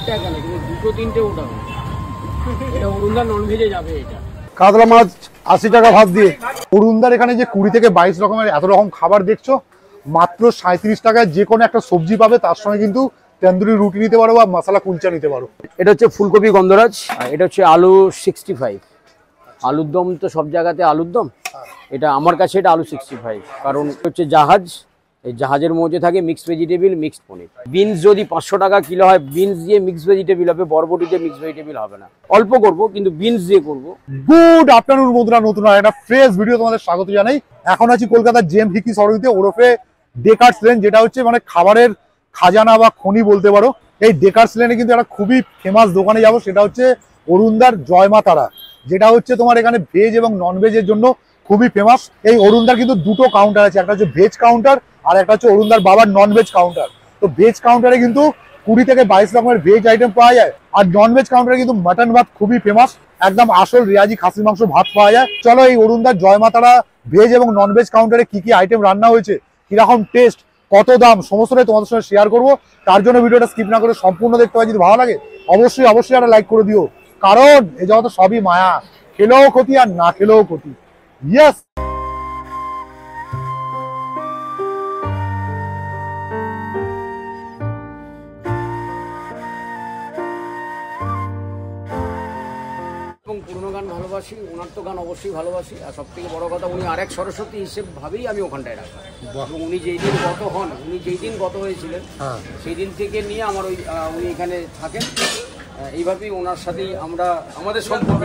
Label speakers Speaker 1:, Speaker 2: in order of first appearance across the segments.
Speaker 1: একটা কেন, তুমি দুটো তিনটে ওঠাও। এটা অরুণদার ননভেজে যাবে। এটা
Speaker 2: কাতলা মাছ 80 টাকা ভাত দিয়ে। অরুণদার এখানে যে 20 থেকে 22 রকমের এত রকম খাবার দেখছো, মাত্র 37 টাকায় যে কোনো একটা সবজি পাবে, তার সঙ্গে কিন্তু তন্দুরি রুটি নিতে পারো বা মশলা কুলচা নিতে পারো।
Speaker 1: এটা হচ্ছে ফুলকপি গন্ধরাজ, এটা হচ্ছে আলু 65। আলুর দম তো সব জায়গাতে আলুর দম, এটা আমার কাছে এটা আলু 65, কারণ হচ্ছে জাহাজ, এই জাহাজের মধ্যে থাকে mixed vegetable, mixed paneer. Beans যদি 500 টাকা কিলো হয়, বিনস দিয়ে মিক্সড ভেজিটেবল হবে, বরবটি দিয়ে মিক্সড ভেজিটেবল হবে না। অল্প করব কিন্তু বিনস দিয়ে করব।
Speaker 2: গুড আফটারনুন বন্ধুরা, নতুন একটা ফ্রেশ ভিডিও তোমাদের স্বাগত জানাই। এখন আছি কলকাতার জেম হিকি সরণিতে, ওরফে ডেকার্স লেন, যেটা হচ্ছে মানে খাবারের খাজানা বা খনি বলতে পারো। এই ডেকার্স লেনে কিন্তু একটা খুবই ফেমাস দোকানে যাবো, সেটা হচ্ছে অরুণদার জয় মা তারা, যেটা হচ্ছে তোমার এখানে ভেজ এবং নন ভেজের জন্য খুবই ফেমাস। এই অরুণদার কিন্তু দুটো কাউন্টার আছে, একটা হচ্ছে ভেজ কাউন্টার আর একটা হচ্ছে অরুণদার বাবার নন ভেজ কাউন্টার। তো ভেজ কাউন্টারে কিন্তু 20 থেকে 22 রকমের ভেজ আইটেম পাওয়া যায়, আর নন ভেজ কাউন্টারে কিন্তু মাটন ভাত খুবই ফেমাস, একদম আসল রেয়াজি খাসির মাংস ভাত পাওয়া যায়। চলো এই অরুণদার জয় মা তারা ভেজ এবং নন ভেজ কাউন্টারে কি কি আইটেম রান্না হয়েছে, কিরকম টেস্ট, কত দাম, সমস্তটাই তোমাদের সঙ্গে শেয়ার করবো। তার জন্য ভিডিওটা স্কিপ না করে সম্পূর্ণ দেখতে পাই। যদি ভালো লাগে অবশ্যই অবশ্যই একটা লাইক করে দিও, কারণ এই জগতে সবই মায়া, খেলেও ক্ষতি আর না খেলেও ক্ষতি। ইয়েস।
Speaker 1: এবং পুরোনো গান ভালোবাসি, ওনার তো গান অবশ্যই ভালোবাসি, আর সব থেকে বড় কথা উনি আরেক সরস্বতী হিসেবে ভাবেই আমি ওখানটায় রাখি। এবং উনি যেই দিন গত হন, উনি যেই দিন গত হয়েছিলেন সেই দিন থেকে নিয়ে আমার ওই উনি এখানে থাকেন, এইভাবেই ওনার সাথেই আমরা আমাদের সম্পর্ক।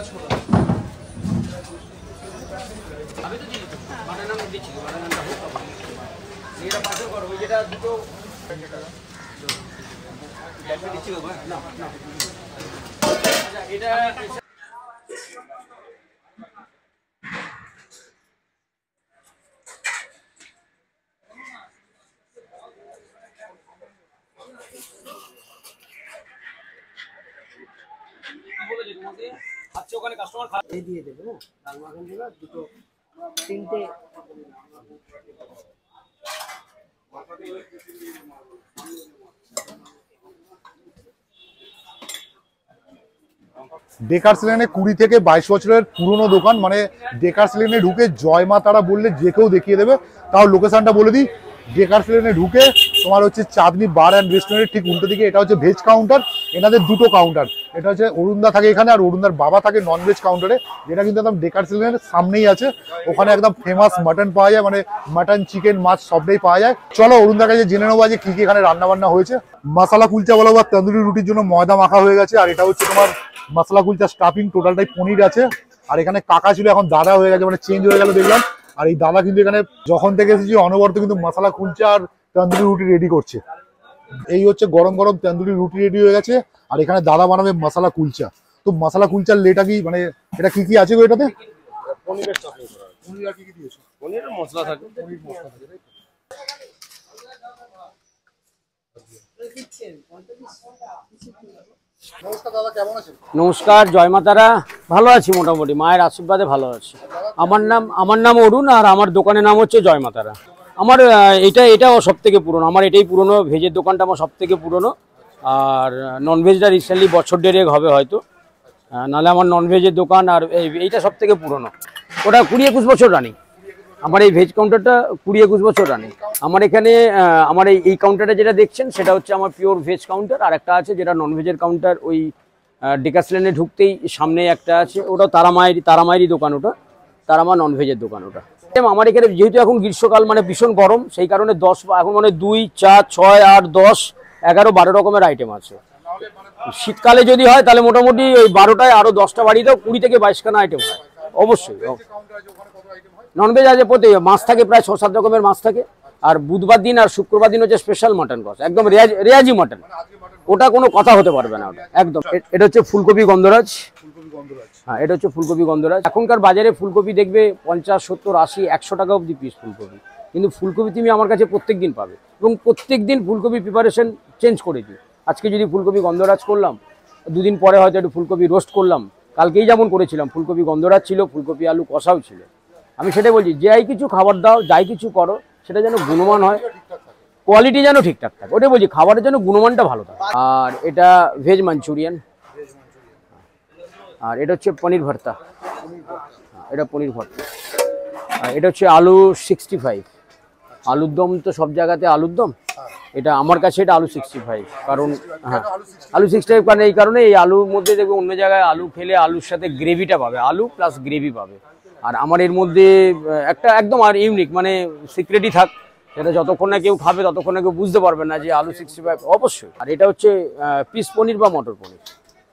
Speaker 1: আচ্ছা ওখানে কাস্টমার খাওয়া দিয়ে দেবে, হ্যাঁ ডাল মাখান দেবে, দুটো তিনটে
Speaker 2: ডেকার্স লেনে 20 থেকে 22 বছরের পুরনো দোকান, মানে ডেকার্স লেনে ঢুকে জয় মা তারা বললে যে কেউ দেখিয়ে দেবে। তাও লোকেশনটা বলে দিই, ডেকার্স লেনে ঢুকে তোমার হচ্ছে চাঁদনি বার অ্যান্ড রেস্টুরেন্টের ঠিক উল্টো দিকে, এটা হচ্ছে ভেজ কাউন্টার। এনাদের দুটো কাউন্টার, এটা হচ্ছে অরুণদা থাকে এখানে আর অরুণদার বাবা থাকে নন ভেজ কাউন্টারে, যেটা কিন্তু একদম ডেকার্স লেনের সামনেই আছে। ওখানে একদম ফেমাস মাটন পাওয়া যায়, মানে মাটন, চিকেন, মাছ সবটাই পাওয়া যায়। চলো অরুণদার কাছে জেনে নেবো যে কি কি এখানে রান্না বান্না হয়েছে। মশলা কুলচা বলো বা তন্দুরি রুটির জন্য ময়দা মাখা হয়ে গেছে, আর এটা হচ্ছে তোমার মশলা কুলচা স্টাফিং, টোটালটাই পনির আছে। আর এখানে কাকা ছিল, এখন দাদা হয়ে গেছে, মানে চেঞ্জ হয়ে গেল দেখলাম। আর এই দাদা কিন্তু এখানে যখন থেকে এসেছি অনবরত কিন্তু মশলা কুলচা আর তন্দুরি রুটি রেডি করছে। এই হচ্ছে গরম গরম তন্দুরি রুটি রেডি হয়ে গেছে, আর এখানে দাদা বানাবে মশলা কুলচা। তো মশলা কুলচার লেটা কি, মানে এটা কি কি আছে গো এটাতে?
Speaker 3: পনিরের চাটনি করা আছে।
Speaker 2: পনির আর কি কি দিয়েছো?
Speaker 3: পনিরের মশলা থাকে।
Speaker 2: পনির মশলা থাকে। নমস্কার দাদা, কেমন আছেন?
Speaker 1: নমস্কার, জয় মা তারা। ভালো আছি মোটামুটি, মায়ের আশীর্বাদে ভালো আছি। আমার নাম অরুণ, আর আমার দোকানের নাম হচ্ছে জয় মা তারা। আমার এটাও সব থেকে পুরনো, আমার এটাই পুরনো, ভেজের দোকানটা আমার সব থেকে পুরনো। আর ননভেজটা রিসেন্টলি বছর দেড়েক হবে হয়তো, নাহলে আমার ননভেজের দোকান আর এইটা সব থেকে পুরনো। ওটা 20-21 বছর রানিং। আমার এই ভেজ কাউন্টারটা 20-21 বছর রানিং। আমার এখানে আমার এই কাউন্টারে যেটা দেখছেন সেটা হচ্ছে আমার পিওর ভেজ কাউন্টার, আর একটা আছে যেটা ননভেজের কাউন্টার, ওই ডেকার্স লেনে ঢুকতেই সামনে একটা আছে, ওটা তারামায়েরই দোকান, ওটা তারামা ননভেজের দোকান ওটা। আমার এখানে যেহেতু এখন গ্রীষ্মকাল, মানে ভীষণ গরম, সেই কারণে 10 এখন মানে 2, 4, 6, 8, 10, 11, 12 রকমের আইটেম আছে। শীতকালে যদি হয় তাহলে মোটামুটি ওই 12টায় আরো 10টা বাড়িয়ে দাও, 20 থেকে 22 খানা আইটেম হয় অবশ্যই। ননভেজ আছে প্রতি মাছ থাকে, প্রায় 6-7 রকমের মাছ থাকে। আর বুধবার দিন আর শুক্রবার দিন হচ্ছে স্পেশাল মাটন কষ, একদম রেয়াজি মাটন, ওটা কোনো কথা হতে পারবে না ওটা একদম। এটা হচ্ছে ফুলকপি গন্ধরাজ, হ্যাঁ এটা হচ্ছে ফুলকপি গন্ধরাজ। এখনকার বাজারে ফুলকপি দেখবে 50, 70, 80, 100 টাকা অবধি পিস ফুলকপি, কিন্তু ফুলকপি তুমি আমার কাছে প্রত্যেক দিন পাবে, এবং প্রত্যেক দিন ফুলকপি প্রিপারেশন চেঞ্জ করে দিই। আজকে যদি ফুলকপি গন্ধরাজ করলাম, 2 দিন পরে হয়তো একটু ফুলকপি রোস্ট করলাম, কালকেই যেমন করেছিলাম ফুলকপি গন্ধরাজ ছিল, ফুলকপি আলু কষাও ছিল। আমি সেটাই বলছি, যাই কিছু খাবার দাও, যাই কিছু করো, সেটা যেন গুণমান হয়। কোয়ালিটি যেন ঠিকঠাক থাকে, ওটাই বলছি, খাবারের জন্য গুণমানটা ভালো থাকে। আর এটা ভেজ মাঞ্চুরিয়ান, আর এটা হচ্ছে পনির ভর্তা, এটা পনির ভর্তা। আর এটা হচ্ছে আলু 65, আলুর দম তো সব জায়গাতে আলুর দম, এটা আমার কাছে এটা আলু 65, কারণ হ্যাঁ আলু 65, কারণ এই কারণে এই আলুর মধ্যে দেখবে অন্য জায়গায় আলু খেলে আলুর সাথে গ্রেভিটা পাবে, আলু প্লাস গ্রেভি পাবে, আর আমার এর মধ্যে একটা একদম আর ইউনিক মানে সিক্রেটই থাক, সেটা যতক্ষণ না কেউ খাবে ততক্ষণ না কেউ বুঝতে পারবে না যে আলু 65 অবশ্যই। আর এটা হচ্ছে পিস পনির বা মটর পনির,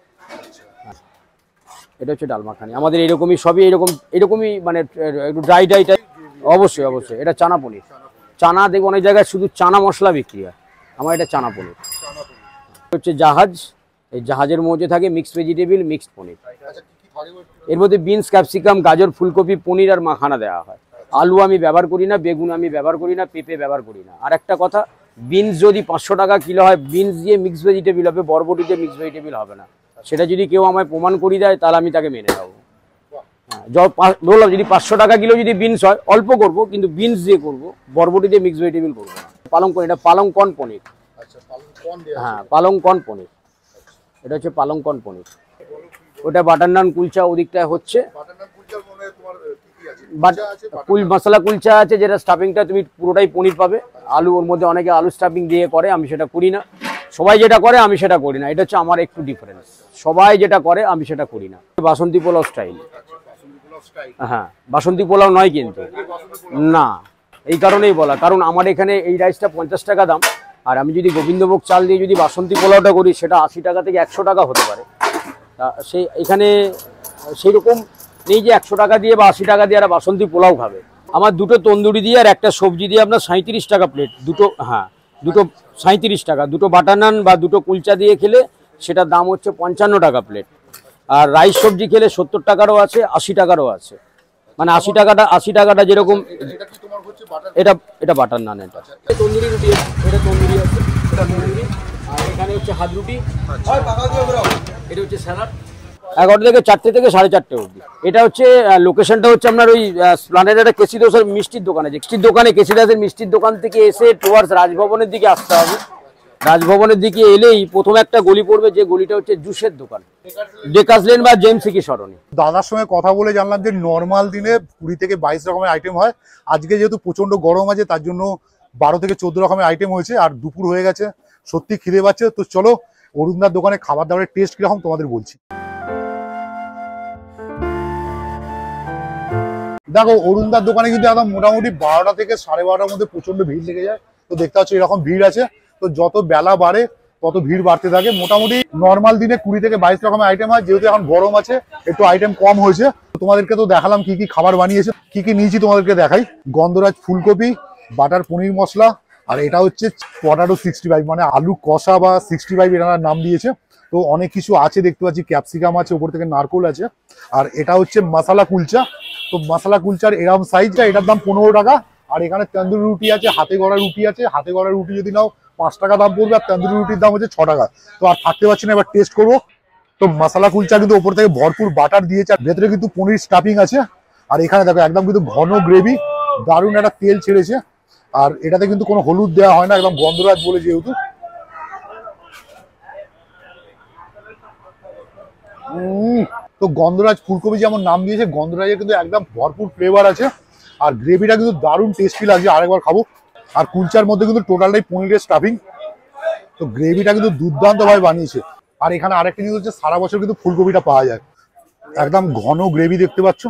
Speaker 1: এটা হচ্ছে ডাল মাখানি, আমাদের এরকমই সবই এরকমই মানে একটু ড্রাই টাইপ। অবশ্যই অবশ্যই, এটা চানা পনির, চানা দেখবো অনেক জায়গায় শুধু চানা মশলা বিক্রি হয়, আমার এটা চানা পনির। হচ্ছে জাহাজ, এই জাহাজের মধ্যে থাকে মিক্সড ভেজিটেবল, মিক্সড পনির, এর মধ্যে বিনস, ক্যাপসিকাম, গাজর, ফুলকপি, পনির আর মাখানা দেওয়া হয়। আলু আমি ব্যবহার করি না, বেগুন আমি ব্যবহার করি না, পেঁপে ব্যবহার করি না। আর একটা কথা, বিনস যদি 500 টাকা কিলো হয়, বিনস দিয়ে মিক্সড ভেজিটেবল হবে, বরবটি দিয়ে মিক্সড ভেজিটেবল হবে না। সেটা যদি কেউ আমায় প্রমাণ করে দেয় তাহলে আমি তাকে মেনে নেবো। বললাম যদি 500 টাকা কিলো যদি বিনস হয়, অল্প করবো, কিন্তু বিনস দিয়ে করবো, বরবটি দিয়ে মিক্সড ভেজিটেবল করবো না। পালং পনির, এটা পালং কর্ন পনির, হ্যাঁ পালং কর্ন পনির, এটা হচ্ছে পালং কর্ন পনির। ওটা বাটার নান কুলচা ওদিকটায় হচ্ছে, মশলা কুলচা আছে, যেটা স্টাফিংটা তুমি পুরোটাই পনির পাবে, আলু ওর মধ্যে অনেকে আলু স্টাফিং দিয়ে করে, আমি সেটা করি না। সবাই যেটা করে আমি সেটা করি না, এটা হচ্ছে আমার একটু ডিফারেন্স, সবাই যেটা করে আমি সেটা করি না। বাসন্তী পোলাও স্টাইল, হ্যাঁ বাসন্তী পোলাও নয় কিন্তু, না এই কারণেই বলা, কারণ আমার এখানে এই রাইসটা 50 টাকা দাম, আর আমি যদি গোবিন্দভোগ চাল দিয়ে যদি বাসন্তী পোলাওটা করি সেটা 80 টাকা থেকে 100 টাকা হতে পারে। তা সেই এখানে সেই রকম নেই যে 100 টাকা দিয়ে বা 80 টাকা দিয়ে আর বাসন্তী পোলাও খাবে। আমার দুটো তন্দুরি দিয়ে আর একটা সবজি দিয়ে আপনার 37 টাকা প্লেট, দুটো, হ্যাঁ দুটো 37 টাকা, দুটো বাটার নান বা দুটো কুলচা দিয়ে খেলে সেটার দাম হচ্ছে 55 টাকা প্লেট। আর রাইস সবজি খেলে 70 টাকারও আছে, 80 টাকারও আছে, মানে 80 টাকাটা যেরকম, এটা এটা বাটার নান, এটা তন্দুরি রুটি, এটা তন্দুরি আছে, এটা তন্দুরি, আর এখানে হচ্ছে হাত রুটি, এটা হচ্ছে স্যালাড। 11 থেকে 4টে থেকে 4:30 অবধি। এটা হচ্ছে লোকেশনটা হচ্ছে আপনার ওই স্প্লানেডের কেসিদাসের মিষ্টির দোকানে, মিষ্টির দোকানে কেসিদাসের মিষ্টির দোকান থেকে এসে টুয়ার্ডস রাজভবনের দিকে আসতে হবে। রাজভবনের দিকে এলেই প্রথম একটা গলি পড়বে, যে গলিটা হচ্ছে জুসের দোকান, ডেকার্স লেন বা জেমস সিকি সরণি।
Speaker 2: দাদার সঙ্গে কথা বলে জানলাম যে নর্মাল দিনে 20 থেকে 22 রকমের আইটেম হয়, আজকে যেহেতু প্রচন্ড গরম আছে তার জন্য 12 থেকে 14 রকমের আইটেম হয়েছে, আর দুপুর হয়ে গেছে, সত্যি খিদে পাচ্ছে। তো চলো অরুণদার দোকানে খাবার দাবারের টেস্ট কিরকম তোমাদের বলছি। দেখো অরুণদার দোকানে কিন্তু একদম মোটামুটি 12টা থেকে 12:30টার মধ্যে প্রচন্ড ভিড় লেগে যায়। তো দেখতে পাচ্ছ এরকম ভিড় আছে, তো যত বেলা বাড়ে তত ভিড় বাড়তে থাকে। মোটামুটি নর্মাল দিনে 20 থেকে 22 রকমের আইটেম হয়, যেহেতু এখন গরম আছে একটু আইটেম কম হয়েছে। তোমাদেরকে তো দেখালাম কি কি খাবার বানিয়েছে, কি কি নিয়েছি তোমাদেরকে দেখাই। গন্ধরাজ ফুলকপি, বাটার পনির মশলা, আর এটা হচ্ছে পটাটো 65, মানে আলু কষা বা 65 এরা নাম দিয়েছে। তো অনেক কিছু আছে দেখতে পাচ্ছি, ক্যাপসিকাম আছে, উপর থেকে নারকোল আছে। আর এটা হচ্ছে মশলা কুলচা, তো মশলা কুলচার এরকম সাইজটা, এটার দাম 15 টাকা। আর এখানে তন্দুরি রুটি আছে, হাতে গড়া রুটি আছে, হাতে গড়া রুটি যদি নাও 5 টাকা দাম পড়বে, আর তন্দুরি রুটির দাম হচ্ছে 6 টাকা। তো আর থাকতে পারছি না, এবার টেস্ট করবো। তো মশলা কুলচা কিন্তু ওপর থেকে ভরপুর বাটার দিয়েছে, আর ভেতরে কিন্তু পনির স্টাফিং আছে। আর এখানে দেখো একদম কিন্তু ঘন গ্রেভি, দারুণ একটা তেল ছেড়েছে। আর এটাতে কিন্তু কোনো হলুদ দেওয়া হয় না, একদম গন্ধরাজ বলে যেহেতু। তো গন্ধরাজ ফুলকপি যেমন নাম দিয়েছে, গন্ধরাজের কিন্তু একদম ভরপুর ফ্লেভার আছে, আর গ্রেভিটা কিন্তু দারুণ টেস্টি লাগছে, আরেকবার খাবো। আর কুলচার মধ্যে কিন্তু টোটালটাই পনিরের স্টাফিং, তো গ্রেভিটা কিন্তু দুর্দান্ত ভাবে বানিয়েছে। আর এখানে আরেকটা জিনিস হচ্ছে, সারা বছর কিন্তু ফুলকপিটা পাওয়া যায়, একদম ঘন গ্রেভি দেখতে পাচ্ছ,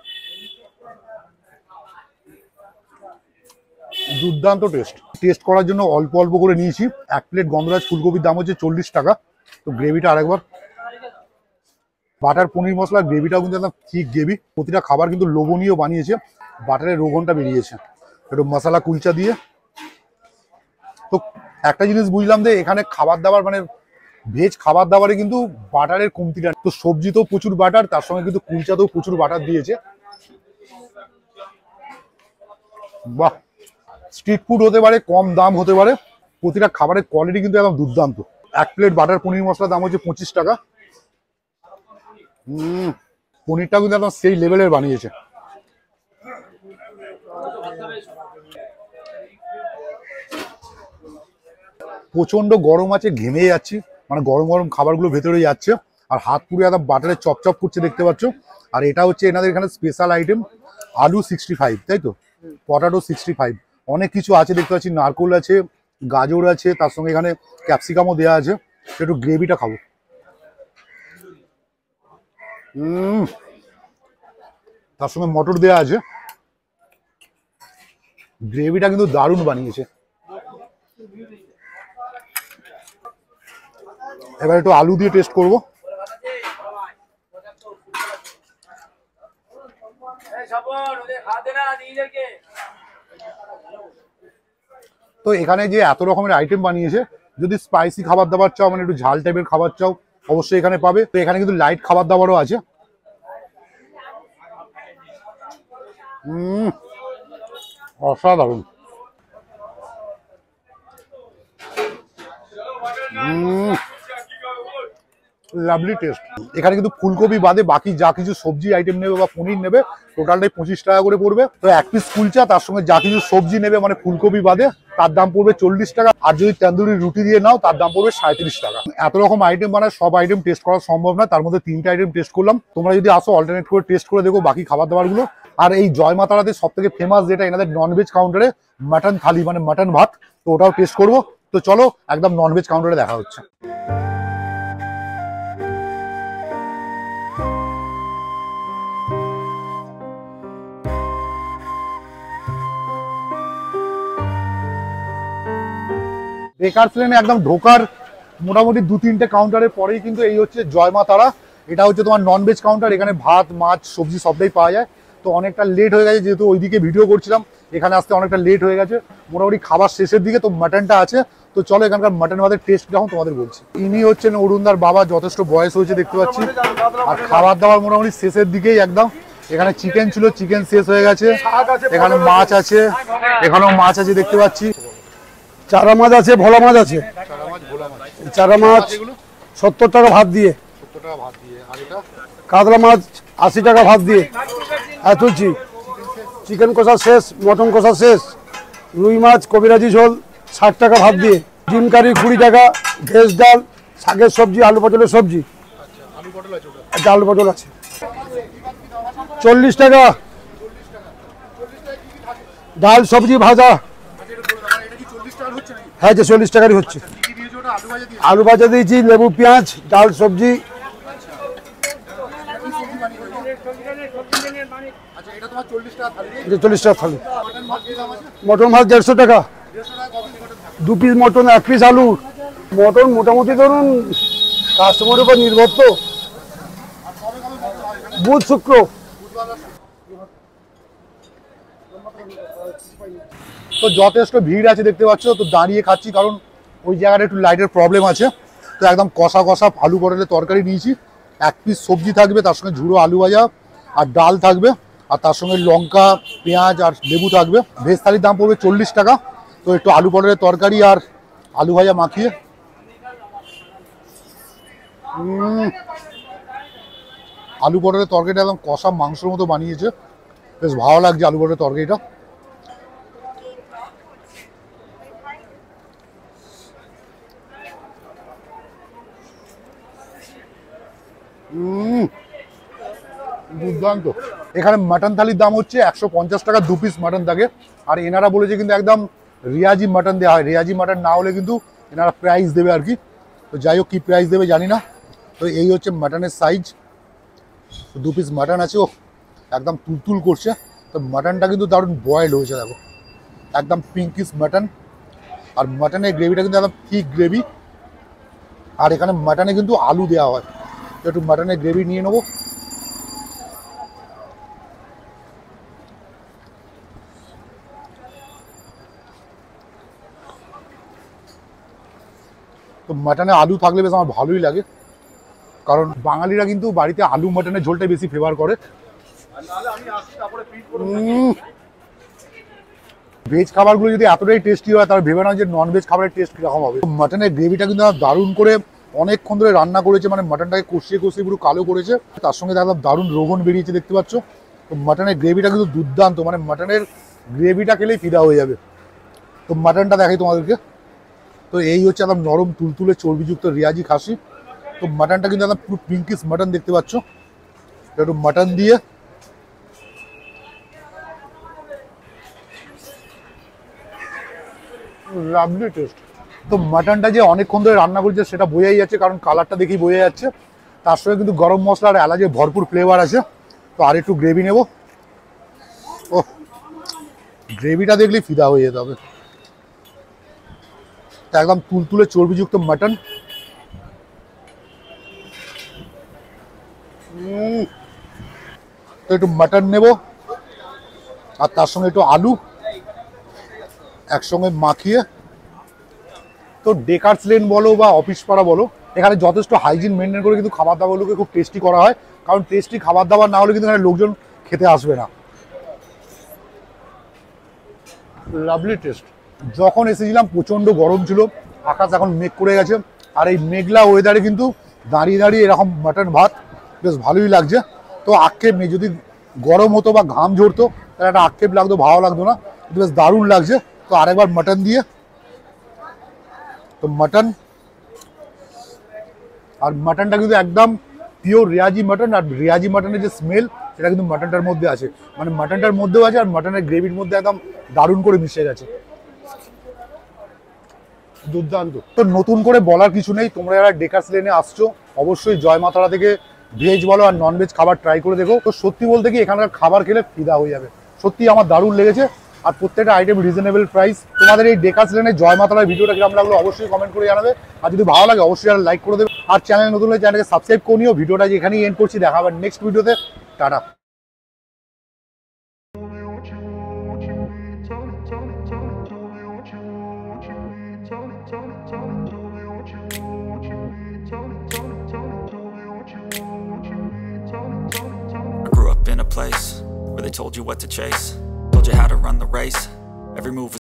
Speaker 2: দুর্দান্ত টেস্ট করার জন্য অল্প অল্প করে নিয়েছি। 1 প্লেট গন্ধরাজ ফুলকপির দাম হচ্ছে 40 টাকা। তো গ্রেভিটা আরেকবার, বাটার পনির মশলা, গ্রেভিটাও কিন্তু একদম ঠিক গ্রেভি, প্রতিটা খাবার কিন্তু লোভনীয় বানিয়েছে, বাটারের রোগনটা বেরিয়েছে। একটু মশলা কুলচা দিয়ে। তো একটা জিনিস বুঝলাম যে এখানে খাবার দাবার মানে ভেজ খাবার দাবারে কিন্তু বাটারের কমতিটা, তো সবজিতেও প্রচুর বাটার, তার সঙ্গে কিন্তু কুলচাতেও প্রচুর বাটার দিয়েছে। বাহ, স্ট্রিট ফুড হতে পারে, কম দাম হতে পারে, প্রতিটা খাবারের কোয়ালিটি কিন্তু একদম দুর্দান্ত। 1 প্লেট বাটার পনির মশলার দাম হচ্ছে 25 টাকা। পনিরটা কিন্তু একদম সেই লেভেলের বানিয়েছে। প্রচন্ড গরম আছে, ঘেমে যাচ্ছি, মানে গরম গরম খাবারগুলো ভেতরে যাচ্ছে আর হাত পুরো একদম বাটারে চপচপ করছে দেখতে পাচ্ছ। আর এটা হচ্ছে এনাদের এখানে স্পেশাল আইটেম আলু 65, তাই তো, পটাটো 65, অনেক কিছু আছে দেখতে পাচ্ছি, নারকোল আছে, গাজর আছে, তার সঙ্গে এখানে ক্যাপসিকামও দেওয়া আছে। একটু গ্রেভিটা খাবো। তার সঙ্গে মটর দেওয়া আছে, গ্রেভিটা কিন্তু দারুণ বানিয়েছে। এবার একটু আলু দিয়ে টেস্ট করব। তো এখানে যে এত রকমের আইটেম বানিয়েছে, যদি স্পাইসি খাবার দাবার চাও, মানে একটু ঝাল টাইপের খাবার চাও, অবশ্যই এখানে পাবে। তো এখানে কিন্তু লাইট খাবার দাবারও আছে। অসাধারণ। Lovely taste. এখানে কিন্তু ফুলকপি বাদে বাকি যা কিছু সবজি আইটেম নেবে বা পনির নেবে টোটালটাই 25 টাকা করে পড়বে। তো এক পিস কুলচা তার সঙ্গে যা কিছু সবজি নেবে মানে ফুলকপি বাদে তার দাম পড়বে 40 টাকা। আর যদি তন্দুরি রুটি দিয়ে নাও তার দাম পড়বে 37 টাকা। এত রকম আইটেম বানায়, সব আইটেম টেস্ট করা সম্ভব না, তার মধ্যে 3টে আইটেম টেস্ট করলাম। তোমরা যদি আসো অল্টারনেট করে টেস্ট করে দেখো বাকি খাবার দাবার গুলো। আর এই জয় মা তারাতে সব থেকে ফেমাস যেটা এনাদের ননভেজ কাউন্টারে মাটন থালি মানে মাটন ভাত, তো ওটাও টেস্ট করবো। তো চলো একদম ননভেজ কাউন্টারে দেখা হচ্ছে। বেকারস লেনে একদম ঢোকার মোটামুটি 2-3টে কাউন্টারের পরেই কিন্তু এই হচ্ছে জয় মা তারা। এটা হচ্ছে তোমার ননভেজ কাউন্টার, এখানে ভাত মাছ সবজি সবটাই পাওয়া যায়। তো অনেকটা লেট হয়ে গেছে, যেহেতু ওইদিকে ভিডিও করছিলাম, এখানে আসতে অনেকটা লেট হয়ে গেছে, মোটামুটি খাবার শেষের দিকে। তো মাটনটা আছে, তো চলো এখানকার মাটন ভাতের টেস্ট যখন তোমাদের বলছি। ইনি হচ্ছেন অরুণদার বাবা, যথেষ্ট বয়স হয়েছে দেখতে পাচ্ছি। আর খাবার দাবার মোটামুটি শেষের দিকেই একদম। এখানে চিকেন ছিল, চিকেন শেষ হয়ে গেছে। এখানে মাছ আছে, এখানেও মাছ আছে দেখতে পাচ্ছি।
Speaker 4: চারা মাছ আছে, ভোলা মাছ আছে। চারা মাছ 70 টাকা ভাত দিয়ে, কাতলা মাছ 80 টাকা ভাত দিয়ে। আর তুলছি চিকেন কষা শেষ, মটন কষা শেষ। রুই মাছ কবিরাজি ঝোল 60 টাকা ভাত দিয়ে। ডিম কারি 20 টাকা। ভেজ ডাল, শাকের সবজি, আলু পটলের সবজি। আচ্ছা, আলু পটল আছে 40 টাকা। ডাল সবজি ভাজা, হ্যাঁ যে 40 টাকারই হচ্ছে। আলু ভাজা দিয়েছি, লেবু পেঁয়াজ, ডাল সবজি। এটা 40 টাকা থালি। মটন ভাত 150 টাকা। 2 পিস মটন, 1 পিস আলু। মটন মোটামুটি ধরুন কাস্টমারের উপর নির্ভর, তো বুধ শুক্র।
Speaker 2: তো যথেষ্ট ভিড় আছে দেখতে পাচ্ছ। তো দাঁড়িয়ে খাচ্ছি কারণ ওই জায়গাটা একটু লাইটের প্রবলেম আছে। তো একদম কষা কষা আলু পটলের তরকারি নিয়েছি। 1 পিস সবজি থাকবে, তার সঙ্গে ঝুড়ো আলু ভাজা আর ডাল থাকবে, আর তার সঙ্গে লঙ্কা পেঁয়াজ আর লেবু থাকবে। ভেজ থালির দাম পড়বে 40 টাকা। তো একটু আলু পটলের তরকারি আর আলু ভাজা মাখিয়ে। আলু পটলের তরকারিটা একদম কষা মাংসের মতো বানিয়েছে, বেশ ভালো লাগছে আলু পটলের তরকারিটা। দুর্দান্ত। এখানে মাটন থালির দাম হচ্ছে 150 টাকা, 2 পিস মাটন থাকে। আর এনারা বলেছে কিন্তু একদম রিয়াজি মাটন দেওয়া হয়, রিয়াজি মাটন না হলে কিন্তু এনারা প্রাইস দেবে আর কি। তো যাই হোক কি প্রাইস দেবে জানি না। তো এই হচ্ছে মাটনের সাইজ, 2 পিস মাটন আছে। ও একদম তুলতুল করছে। তো মাটনটা কিন্তু দারুণ বয়েল হয়েছে, দেখো একদম পিঙ্কিশ মাটন। আর মাটনের গ্রেভিটা কিন্তু একদম থিক গ্রেভি। আর এখানে মাটনে কিন্তু আলু দেওয়া হয়। একটু মাটনের গ্রেভি নিয়ে নেবো। তো মাটনে আলু থাকলে বেশ আমার ভালোই লাগে, কারণ বাঙালিরা কিন্তু বাড়িতে আলু মাটনের ঝোলটাই বেশি ফেভার করে। ভেজ খাবারগুলো যদি এতটাই টেস্টি হয় তাহলে ভেবে না যে নন ভেজ খাবারের টেস্ট কীরকম হবে। মাটনের গ্রেভিটা কিন্তু দারুণ করে অনেকক্ষণ ধরে রান্না করেছে, মানে মাটনটাকে কষিয়ে কষিয়ে পুরো কালো করেছে। তার সঙ্গে একদম দারুণ রোগন বেরিয়েছে দেখতে পাচ্ছ। তো মাটনের গ্রেভিটা কিন্তু দুর্দান্ত, মানে মাটনের গ্রেভিটা খেলেই ফিদা হয়ে যাবে। তো মাটনটা দেখাই তোমাদেরকে। তো এই হচ্ছে একদম নরম তুলতুলে চর্বিযুক্ত রিয়াজি খাসি। তো মাটনটা কিন্তু একদম পুরো পিঙ্কিশ মাটন দেখতে পাচ্ছ। একটু মাটন দিয়ে লাভলি টেস্ট। তো মাটনটা যে অনেকক্ষণ ধরে রান্না করছে সেটা বোঝাই যাচ্ছে, কারণ কালারটা দেখেই বোঝা যাচ্ছে। তার সঙ্গে কিন্তু গরম মশলা আর এলাচের ভরপুর ফ্লেভার আছে। তো আর একটু গ্রেভি নেব। ও গ্রেভিটা দেখলেই ফিদা হয়ে যেতে হবে। একদম তুলতুলে চর্বিযুক্ত মাটন। তো একটু মাটন নেব আর তার সঙ্গে একটু আলু একসঙ্গে মাখিয়ে। তো ডেকার্স লেন বলো বা অফিস পাড়া বলো, এখানে যথেষ্ট হাইজিন মেনটেন করে কিন্তু খাবার দাবারগুলোকে খুব টেস্টি করা হয়। কারণ টেস্টি খাবার দাবার না হলে কিন্তু এখানে লোকজন খেতে আসবে না। Lovely taste. যখন এসেছিলাম প্রচণ্ড গরম ছিল, আকাশ এখন মেঘ করে গেছে, আর এই মেঘলা ওয়েদারে কিন্তু দাঁড়িয়ে দাঁড়িয়ে এরকম মাটন ভাত বেশ ভালোই লাগছে। তো আক্ষেপ নেই, যদি গরম হতো বা ঘাম ঝরতো তাহলে একটা আক্ষেপ লাগতো, ভালো লাগতো না, কিন্তু বেশ দারুণ লাগছে। তো আরেকবার মাটন দিয়ে, তো মাটন, আর মাটনটা কিন্তু একদম পিওর রিয়াজি মাটন। আর রিয়াজি মাটনের যে স্মেল সেটা কিন্তু মাটনটার মধ্যে আছে, মানে মাটনটার মধ্যেও আছে, আর মাটনের গ্রেভির মধ্যে একদম দারুণ করে মিশে গেছে। দুর্দান্ত। তো নতুন করে বলার কিছু নেই, তোমরা যারা ডেকার্স লেনে আসছো অবশ্যই জয় মা তারা থেকে ভেজ বলো আর ননভেজ খাবার ট্রাই করে দেখো। তো সত্যি বলতে কি এখানকার খাবার খেলে ফিদা হয়ে যাবে। সত্যি আমার দারুণ লেগেছে, আর প্রত্যেকটা আইটেম রিজনেবল প্রাইস। তোমাদের এই ডেকার্স লেনে জয় মা তারার ভিডিওটা কিরকম লাগলো অবশ্যই কমেন্ট করে জানাবে, আর যদি ভালো লাগে অবশ্যই লাইক করে দেবে, আর চ্যানেল নতুন হলে চ্যানেলকে সাবস্ক্রাইব করে নিও। ভিডিওটা এখানেই এন্ড করছি, দেখা হবে নেক্সট ভিডিওতে। Tata.
Speaker 5: I grew up in a place where they told you what to chase, told you how to run the race. Every move was